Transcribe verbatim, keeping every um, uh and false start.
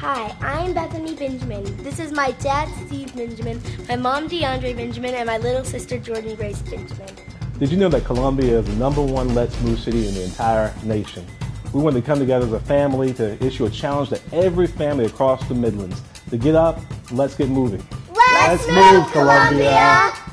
Hi, I'm Bethany Benjamin. This is my dad, Steve Benjamin, my mom, DeAndre Benjamin, and my little sister, Jordan Grace Benjamin. Did you know that Columbia is the number one Let's Move city in the entire nation? We wanted to come together as a family to issue a challenge to every family across the Midlands to get up, let's get moving. Let's, let's move, Columbia! Columbia.